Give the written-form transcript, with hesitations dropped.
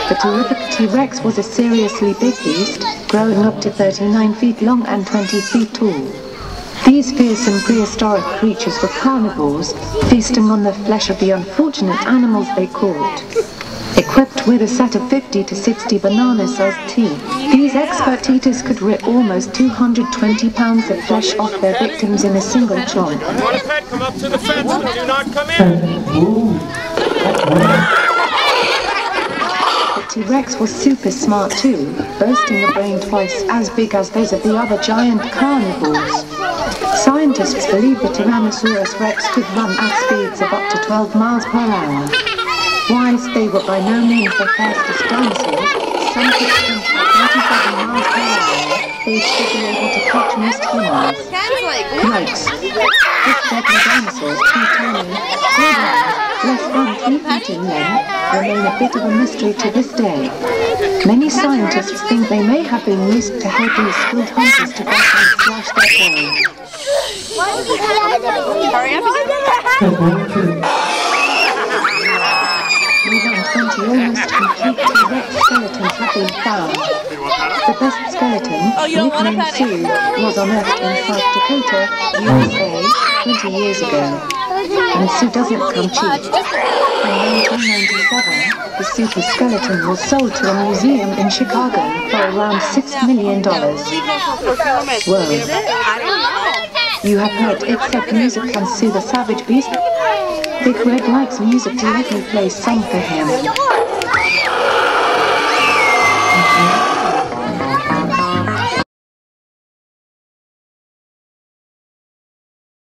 The terrific T-Rex was a seriously big beast, growing up to 39 feet long and 20 feet tall. These fearsome prehistoric creatures were carnivores, feasting on the flesh of the unfortunate animals they caught. Equipped with a set of 50 to 60 banana-sized teeth, these expert eaters could rip almost 220 pounds of flesh off their victims in a single chomp. Want a pet? Come up to the fence and do not come in. The T-Rex was super smart too, boasting a brain twice as big as those of the other giant carnivores. Scientists believe the Tyrannosaurus Rex could run at speeds of up to 12 miles per hour. Whilst they were by no means the fastest dinosaurs, some could sprint at 37 miles per hour, they should be able to catch most humans. Yikes! This deadly dinosaurs, too tiny, less than 3 feet in length, remain a bit of a mystery to this day. Many scientists think they may have been used to helping skilled hunters to catch and slash their prey. More than 20 almost complete T-Rex skeletons have been found. The best skeleton, nicknamed Sue, was unearthed in South Dakota, USA, 20 years ago. And Sue doesn't come cheap. In 1997, the super skeleton was sold to a museum in Chicago for around $6 million. Whoa. You have heard Except Music can Sue the Savage Beast? Big Red likes music to let me play some for him.